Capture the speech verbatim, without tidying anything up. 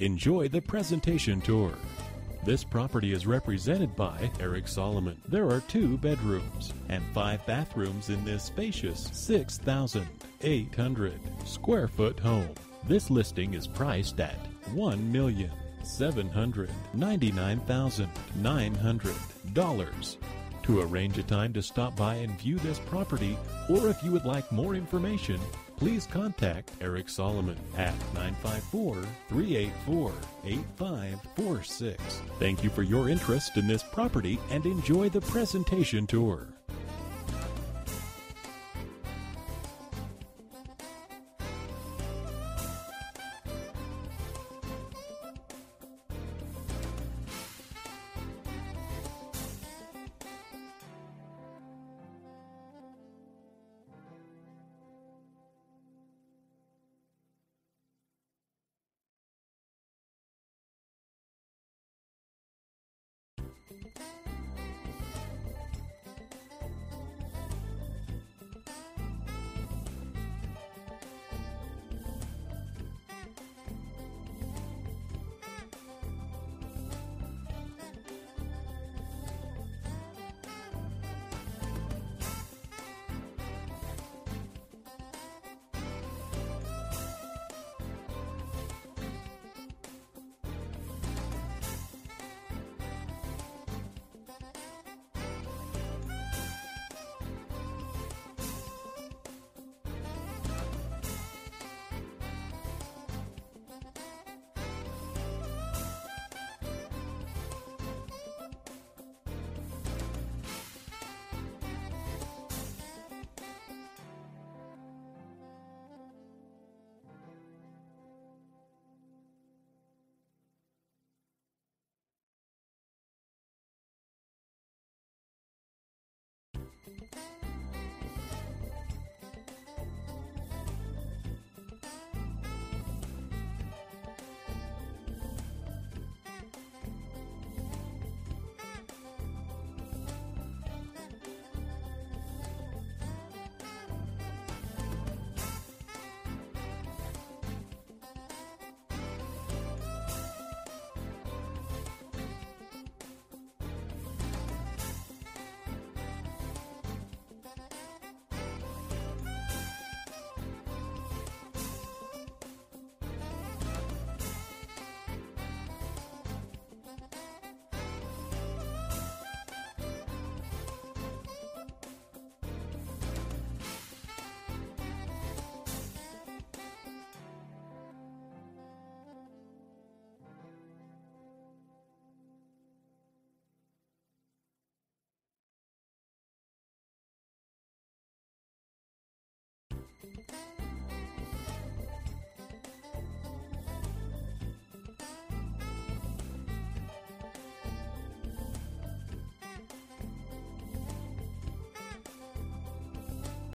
enjoy the presentation tour. This property is represented by Eric Solomon. There are two bedrooms and five bathrooms in this spacious six thousand eight hundred square foot home. This listing is priced at one million seven hundred ninety-nine thousand nine hundred dollars. To arrange a time to stop by and view this property, or if you would like more information, please contact Eric Solomon at nine five four, three eight four, eight five four six. Thank you for your interest in this property and enjoy the presentation tour.